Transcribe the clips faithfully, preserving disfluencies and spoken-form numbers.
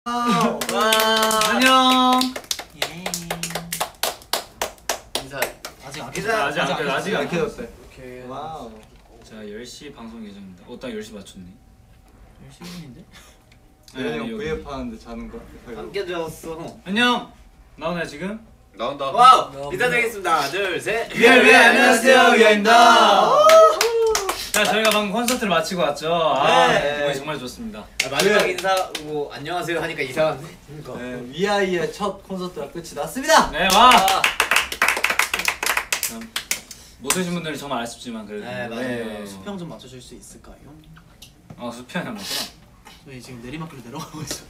와, 안녕. 예. 인사. 아직 안 인사 아직 안 아직 아직 안 켜졌어요. 오케이. 와우. 자 열 시 방송 예정입니다. 어, 딱 열 시 맞췄네. 열시 분인데? 네, 형 여기. 브이앱 하는데 자는 거야? 안 깨졌어. 안녕. 나오나요 지금? 나온다. 와우. 인사드리겠습니다. 하나, 둘, 셋. 위아위 안녕하세요 위아입니다. 자 저희가 방금 콘서트를 마치고 왔죠. 아 네. 기분이 정말 좋습니다. 아, 마지막 인사 뭐 안녕하세요 하니까 이상한데. 그러니까. 네, 위아이의 첫 콘서트가 끝이 났습니다. 네 와. 아, 참, 못 오신 분들은 정말 아쉽지만 그래도. 네, 맞아요. 수평 좀 맞춰줄 수 있을까요? 아 수평이 안 맞구나. 저희 지금 내리막길로 내려가고 있어.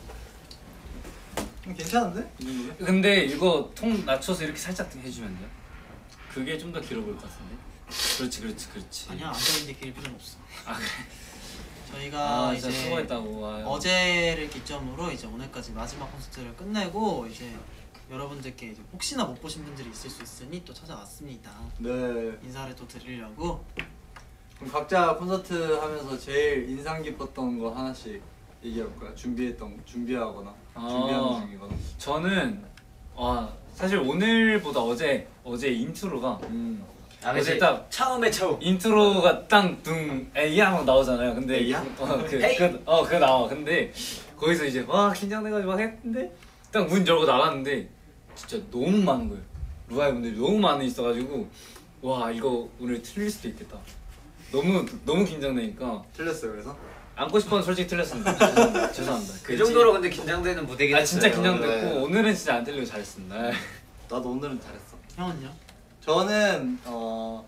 음, 괜찮은데? 이 정도면? 근데 이거 통 낮춰서 이렇게 살짝 해주면 돼요? 그게 좀 더 길어 보일 것 같은데? 그렇지 그렇지 그렇지. 아니야 앉아있는데 길 필요는 없어. 아 그래? 저희가 아 이제 진짜 수고했다고. 아유. 어제를 기점으로 이제 오늘까지 마지막 콘서트를 끝내고 이제 여러분들께 이제 혹시나 못 보신 분들이 있을 수 있으니 또 찾아왔습니다. 네. 인사를 또 드리려고. 그럼 각자 콘서트 하면서 제일 인상 깊었던 거 하나씩 얘기해볼까요? 준비했던 준비하거나 아. 준비하는 중이거나. 저는 와 사실 오늘보다 어제 어제 인트로가 음. 아, 어제 그치. 딱 처음에 처음. 인트로가 땅둥 에이야 하고 나오잖아요. 근데 에이야? 어그그어 나와. 근데 거기서 이제 와 긴장돼가지고 막 했는데 딱 문 열고 나갔는데 진짜 너무 많은 거예요. 루아이 분들이 너무 많이 있어가지고 와 이거 오늘 틀릴 수도 있겠다. 너무 너무 긴장되니까 틀렸어요 그래서? 안고 싶었는데 솔직히 틀렸습니다. 죄송합니다. 죄송합니다. 그 정도로 근데 긴장되는 무대긴 아 했어요. 진짜 긴장됐고 네. 오늘은 진짜 안 틀리고 잘했습니다. 나도 오늘은 잘했어. 형은요? 저는 어,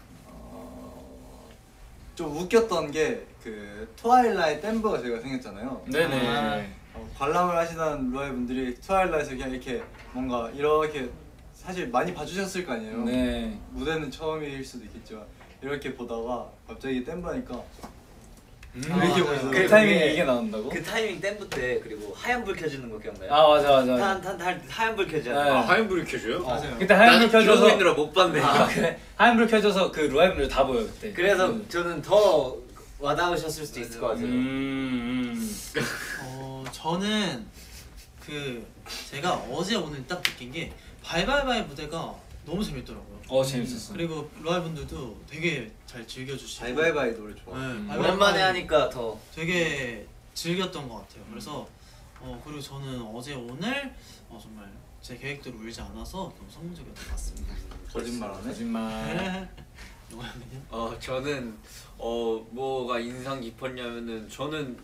어, 좀 웃겼던 게 그 트와일라이트 댐버가 저희가 생겼잖아요. 네네. 아. 어, 관람을 하시는 루아이 분들이 트와일라이트에서 그냥 이렇게 뭔가 이렇게 사실 많이 봐주셨을 거 아니에요. 네. 무대는 처음일 수도 있겠지만 이렇게 보다가 갑자기 댐버니까 음, 아, 이렇게 맞아요. 보여서 그 타이밍에 이게 나온다고? 그 타이밍 댐프 때 그리고 하얀 불 켜지는 거 기억나요? 아 맞아 맞아. 탄탄탄 하얀 불 켜지잖아. 네. 아, 하얀 불이 켜져요? 맞아요. 그때 하얀 불 켜져서 이러고 있느라 못 봤네. 아 그래? 하얀 불 켜져서 그 루아이 분들 다 보여 그때. 그래서 음. 저는 더 와닿으셨을 수도 있을 것 같아요. 음, 음. 어 저는 그 제가 어제 오늘 딱 느낀 게 바이바이바이 무대가 너무 재밌더라고요. 어 재밌었어. 그리고 루아이 분들도 되게 잘 즐겨주시고. 바이바이바이 노래 좋아. 네, 음. 바이바이바이 오랜만에 하니까 더. 되게 즐겼던 것 같아요. 그래서 어 그리고 저는 어제 오늘 어 정말 제 계획대로 울지 않아서 너무 성공적이었던 것 같습니다. 거짓말하네. 거짓말. 영화는요? 어 저는 어 뭐가 인상 깊었냐면은 저는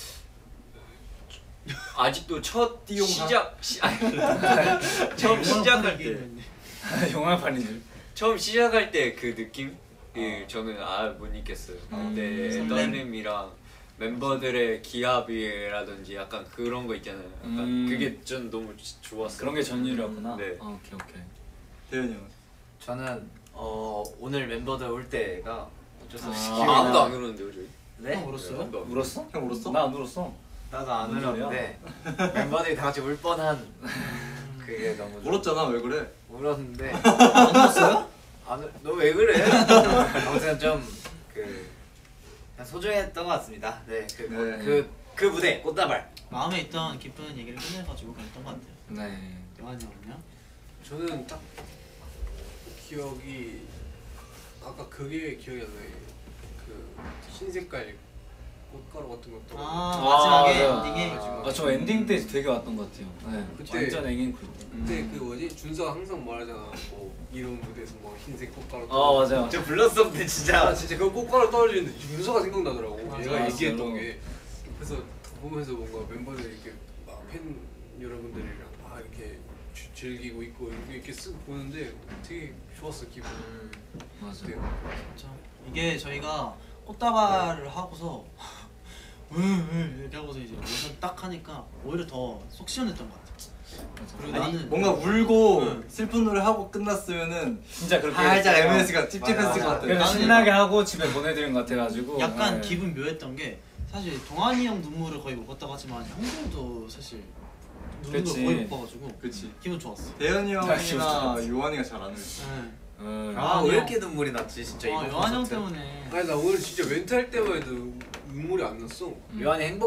아직도 첫 시작 시, 아니, 처음 시작할 때 영화판인 줄. 처음 시작할 때 그 느낌 그 저는 아 못 잊겠어요. 그때 설렘. 떨림이랑 멤버들의 기합이라든지 약간 그런 거 있잖아요. 약간 음. 그게 전 너무 좋았어요. 그런 게 전율이었구나. 네. 아, 오케이 오케이. 대현이 형. 저는 어 오늘 멤버들 올 때가 어쩔 수 없이 아, 기억이 아, 아무도 나- 안 울었는데요 저희? 네? 형 울었어요? 아무도 안 울었어? 형 울었어? 나 안 울었어. 나도 안 뭔 소리야? 울었는데 멤버들이 다 같이 울 뻔한 그게 너무 좋아. 울었잖아 왜 그래? 울었는데 안 울었어요? 너 왜 그래? 아무튼 좀그 소중했던 것 같습니다. 네, 그 네. 그, 그 무대 꽃다발. 마음에 있던 기쁜 얘기를 꺼내가지고 그랬던 것 같아요. 네. 영환이 형은요? 저는 딱 기억이 아까 그게 기억이 안 나요. 그 흰색깔 꽃가루 같은 것도 아, 아, 마지막에 맞아요. 엔딩에 아 저 엔딩 때 되게 왔던 것 같아요. 네. 그때- 완전 앵앵쿨 때. 그때 그 뭐지 준서가 항상 말하잖아. 뭐 이런 무대에서 뭐 흰색 꽃가루. 아 맞아요. 저 불렀었는데 아 진짜. 진짜 그 꽃가루 떨어지는데 윤서가 생각나더라고. 맞아, 얘가 맞아. 얘기했던 게. 그래서 보면서 뭔가 멤버들 이렇게 막 팬 여러분들이랑 막 이렇게 주- 즐기고 있고 이렇게 쓱 보는데 되게 좋았어 기분. 맞아. 네. 진짜 이게 저희가 꽃다발을 하고서 으으 이렇게 하고서 이제 모션 딱 하니까 오히려 더 속 시원했던 것 같아요. 그리고 아니 나는 뭔가 울고 응. 슬픈 노래 하고 끝났으면은 진짜 그렇게 살짝 했어요. 엠에스가 찝찝했을 맞아. 것 같아. 그래서 나는- 신나게 하고 집에 보내드린 것 같아가지고 약간 네. 기분 묘했던 게 사실 동환이 형 눈물을 거의 못 봤다고 하지만 형들도 사실 눈물 그치. 거의 못 봐가지고 그치. 기분 좋았어. 대현이 기분 형이나 좋았어. 요한이가 잘 안 울지. 네. 음. 아 왜 이렇게 눈물이 났지 진짜 아, 이번 요한 형 콘서트. 때문에 아니 나 오늘 진짜 멘트 할 때만 해도 눈물이 안 났어. 음. 요한이 행복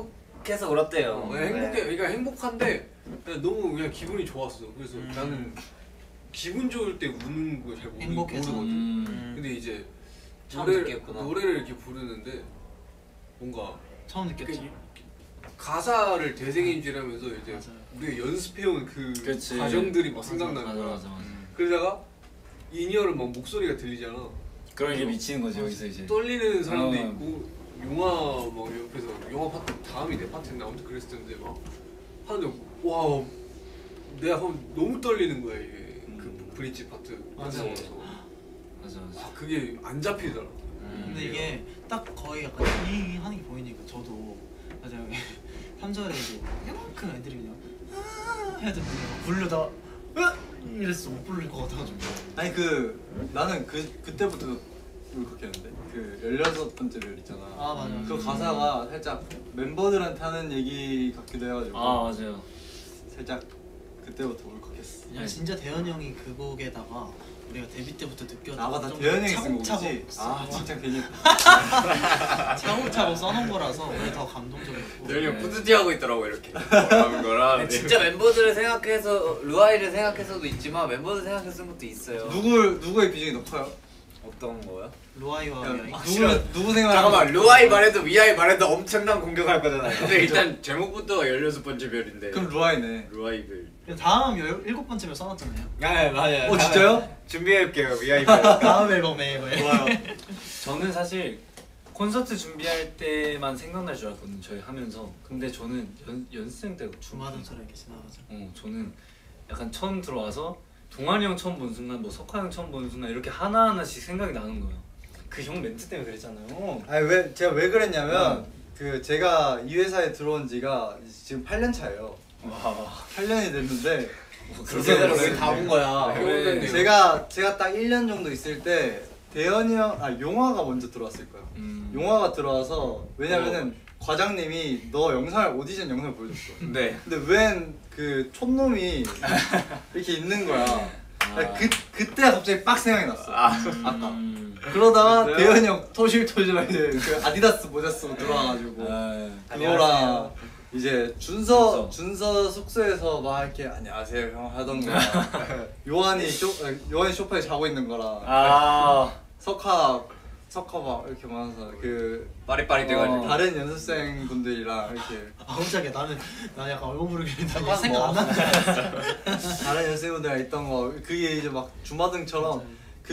행복해서 울었대요. 어, 그냥 행복해. 네. 그러니까 행복한데 그냥 너무 그냥 기분이 좋았어. 그래서 음. 나는 기분 좋을 때 우는 거 잘 모르, 행복해서. 모르거든. 음. 근데 이제 처음 노래, 느꼈구나. 노래를 이렇게 부르는데 뭔가 처음 느꼈지. 그 가사를 되새김질하면서 이제 맞아요. 우리가 연습해온 그 그치. 과정들이 막 맞아, 생각나는 맞아 거야. 맞아 맞아. 그러다가 인이어를 막 목소리가 들리잖아. 그럼 이게 미치는 거지 여기서 이제. 떨리는 사람도 어. 있고 용화 막 옆에서 용화 파트 다음이 내 파트인데 아무튼 그랬을 텐데 막 하는데 와 내가 너무 떨리는 거야 이게 그 브릿지 파트 맞아. 맞아서 맞아 맞아. 아 그게 안 잡히더라. 음. 근데 이게 딱 거의 약간 이 하는 게 보이니까 저도 맞아요. 삼 절에 이제 이만큼 애들이 그냥 아 해야 되는데 막 부르다가 으 이랬어 못 부를 것 같아가지고. 아니 그 나는 그 그때부터 울컥했는데 그 열여섯 번째 별 있잖아. 아 맞아. 음. 그 가사가 살짝 멤버들한테 하는 얘기 같기도 해가지고 아 맞아요. 살짝 그때부터 울컥했어. 그냥 진짜 대현이 형이 그 곡에다가 우리가 데뷔 때부터 느꼈던 아 맞다 좀 대현이 형이 쓴 차곡차곡 거지. 아 써- 진짜 괜히 차곡차곡 써놓은 거라서 오히려 더 감동적이었고. 대현이 형 뿌듯해하고 있더라고 이렇게 뭐라는 거라. 진짜 멤버들을 생각해서 루아이를 생각해서도 있지만 멤버들 생각해서 쓴 것도 있어요. 누굴 누구의 비중이 더 커요? 어떤 거요? 루아이와 야, 미아이. 누구 누구 생각? 잠깐만 루아이 말해도 위아이 말해도 엄청난 공격할 거잖아요. 근데 일단 제목부터가 열여섯 번째 별인데. 그럼 루아이네. 루아이 별. 다음 열, 일곱 번째면 써놨잖아요. 네 맞아요. 어 진짜요? 준비할게요 위아이 별. 다음 앨범에 이거예요. 좋아요. 저는 사실 콘서트 준비할 때만 생각날 줄 알았거든요. 저희 하면서. 근데 저는 연 연습생 때 주마등처럼 이렇게 지나가죠. 어 저는 약간 처음 들어와서 동환이 형 처음 본 순간, 뭐 석화 형 처음 본 순간 이렇게 하나 하나씩 생각이 나는 거예요. 그 형 멘트 때문에 그랬잖아요. 아니 왜 제가 왜 그랬냐면 음. 그 제가 이 회사에 들어온 지가 지금 팔 년 차예요. 와. 팔 년이 됐는데 그렇게 그래서 다본 거야. 네. 제가 제가 딱 일 년 정도 있을 때 대현이 형, 아 용화가 먼저 들어왔을 거예요. 음. 용화가 들어와서 왜냐면은 과장님이 너 영상을 오디션 영상을 보여줬어. 네. 근데 웬 그 촌놈이 이렇게 있는 거야. 아. 그 그때 갑자기 빡 생각이 났어. 아. 아까. 음. 그러다가 그래요? 대현이 형 토실토실하게 그 아디다스 모자 쓰고 들어와가지고 아. 그거랑 이제 준서 준서. 준서 숙소에서 막 이렇게 안녕하세요 형 하던 거랑 요한이 쇼 요한이 소파에 자고 있는 거랑 아. 석화 석화 막 이렇게 많아서 그 빠릿빠릿 돼가지고. 어. 다른 연습생 분들이랑 이렇게 아 깜짝이야. 나는 나 약간 얼굴 부르기는 잠깐 생각 안 뭐. 하는 줄 알았어. 다른 연습생분들이랑 있던 거 그게 이제 막 주마등처럼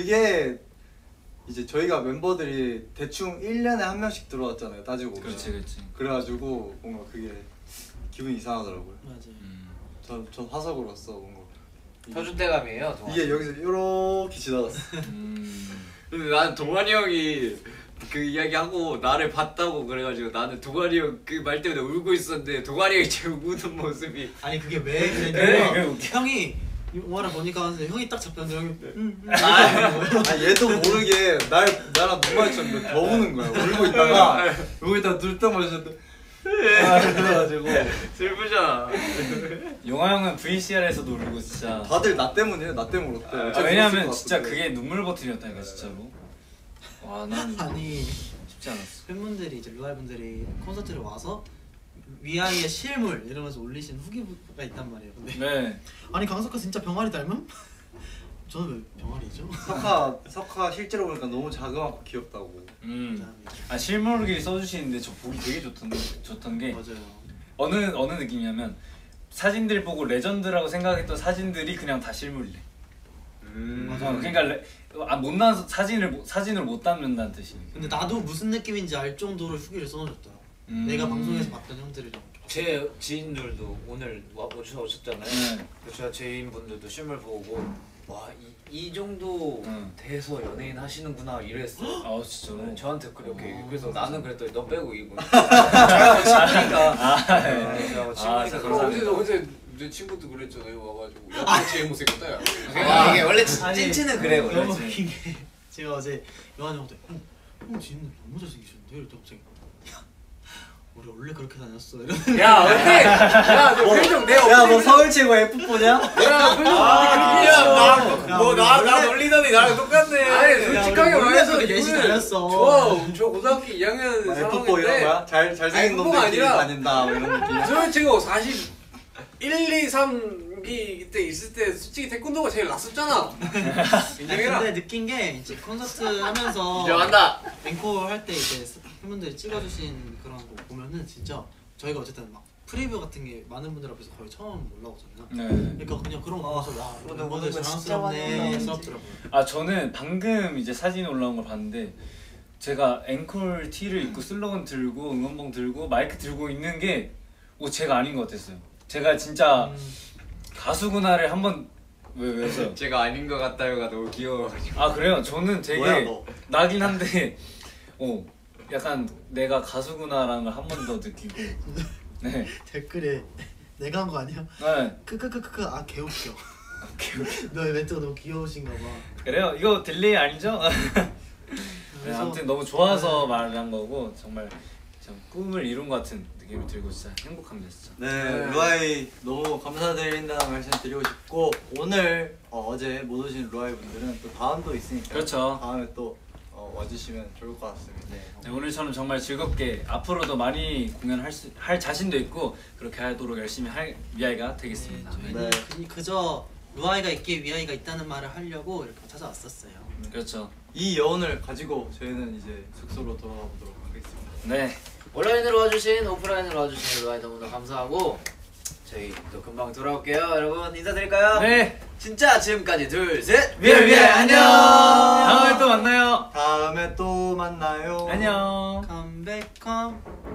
그게 이제 저희가 멤버들이 대충 일 년에 한 명씩 들어왔잖아요 따지고 보면. 그렇지 그렇지. 그래가지고 뭔가 그게 기분이 이상하더라고요. 맞아요. 음. 전, 전 화석으로서 뭔가 터줏대감이에요. 동안. 이게 여기서 이렇게 지나갔어. 음. 근데 나는 동환이 형이 그 이야기하고 나를 봤다고 그래가지고 나는 동환이 형 그 말 때문에 울고 있었는데 동환이 형이 제 우는 모습이 아니 그게 왜 네, 그랬냐면 그게 웃겨. 형이 영화를 보니까 하는데 형이 딱 잡혔는데 형이 응, 응. 아 얘도 모르게 날 나랑 눈 마주쳤는데 더 우는 거야. 울고 있다가 울고 있다가 눈딱 마주쳤는데 아 그래가지고 슬프잖아. 용화 형은 브이씨알에서도 울고 진짜. 다들 나 때문이에요. 나 때문에 울었대. 아, 어차피 왜냐면 울었을 진짜 것 같은데. 그게 눈물 버튼이었다니까 진짜로. 와 난 아니 쉽지 않았어. 팬분들이 이제 루아이 분들이 콘서트를 와서 위아이의 실물 이러면서 올리신 후기가 있단 말이에요. 근데 네. 아니 강석화 진짜 병아리 닮음? 저는 왜 병아리죠? 석화 석화 실제로 보니까 너무 자그맣고 귀엽다고. 음. 아 실물을 써주시는데 저 보기 되게 좋던 좋던 게 맞아요. 어느 어느 느낌이냐면 사진들 보고 레전드라고 생각했던 사진들이 그냥 다 실물이래. 음. 맞아. 어, 그러니까 레, 아, 못난 사진을 못- 사진을 못 담는다는 뜻이. 근데 나도 무슨 느낌인지 알 정도로 후기를 써놓으셨더라. 음. 내가 방송에서 봤던 형들이랑. 제 지인들도 오늘 와 오셔 오셨잖아요. 네. 그래서 제가 지인분들도 실물 보고 와 이 이 정도 응. 돼서 연예인 하시는구나 이랬어요. 아 진짜로. 네, 저한테 그렇게 어, 그래서 진짜. 나는 그랬더니 너 빼고 이거 친구니까 아, 네. 네, 아, 친구니까 진짜 그런 어제 거. 어제 내 친구도 그랬잖아요. 와가지고 야 제일 못생겼다 야. 아, 이게 원래 찐- 아니, 찐친은 그래 원래. 너무 웃긴 게 제가 어제 요한 형한테 형, 형 지금 너무 잘생기셨는데? 이랬더니 갑자기 야 우리 원래 그렇게 다녔어 이런. 야 근데 야너 표정 내 야 뭐 서울 최고 에프포냐? 야 표정 야, 뭐나 나 원래- 놀리더니 나랑 똑같네. 아니 솔직하게 야, 우리 원래 말해서 그렇게 넷이 이거는 다녔어. 좋아 저 고등학교 이 학년 에프포 이런 상황인데 거야? 잘 잘생긴 아니, 그거가 놈들끼리 아니라- 다닌다 뭐 이런 느낌. 저는 지금 사십일, 이, 삼기 때 있을 때 솔직히 태권도가 제일 낫었잖아. 인정해라. 근데 느낀 게 이제 콘서트 하면서 인정한다. 앵콜 할 때 이제 팬분들이 찍어주신 그런 거 보면은 진짜 저희가 어쨌든 막 프리뷰 같은 게 많은 분들 앞에서 거의 처음 올라오잖아요. 네. 그러니까 그냥 그런 거 보면서 와 오늘 멤버들 오늘 진짜 많이 자랑스럽네 올라오는지. 스럽더라고요. 아 저는 방금 이제 사진 올라온 걸 봤는데 제가 앵콜 티를 입고 슬로건 들고 응원봉 들고 마이크 들고 있는 게 오 제가 아닌 것 같았어요. 제가 진짜 음, 가수구나를 한번 왜 왜서요? 제가 아닌 것 같다요가 너무 귀여워가지고. 아 그래요? 저는 되게 뭐야, 너? 나긴 한데 어 약간 내가 가수구나라는 걸 한 번 더 느끼고 네. 댓글에 내가 한 거 아니야? 네. 크크크크크 아 개웃겨. 너의 멘트가 너무 귀여우신가 봐. 그래요? 이거 딜레이 아니죠? 네, 그래서- 아무튼 너무 좋아서 말한 거고 정말 참 꿈을 이룬 것 같은 느낌이 들고 진짜 행복합니다 진짜. 네, 루아이 너무 감사드린다는 말씀 드리고 싶고 오늘 어, 어제 못 오신 루아이 분들은 또 다음도 있으니까 그렇죠. 다음에 또 어, 와주시면 좋을 것 같습니다. 네, 오늘처럼 정말 즐겁게 앞으로도 많이 공연할 수, 할 자신도 있고 그렇게 하도록 열심히 할 위아이가 되겠습니다. 네, 네. 저희는 그, 그저 루아이가 있기에 위아이가 있다는 말을 하려고 이렇게 찾아왔었어요. 그렇죠. 이 여운을 가지고 저희는 이제 숙소로 돌아가 보도록 하겠습니다. 네. 온라인으로 와주신 오프라인으로 와주신 루아이 너무나 감사하고 저희 또 금방 돌아올게요. 여러분 인사드릴까요? 네. 진짜 지금까지 둘셋 위아이 위아이 안녕. 다음에 또 만나요. 다음에 또 만나요. 안녕. 컴백컴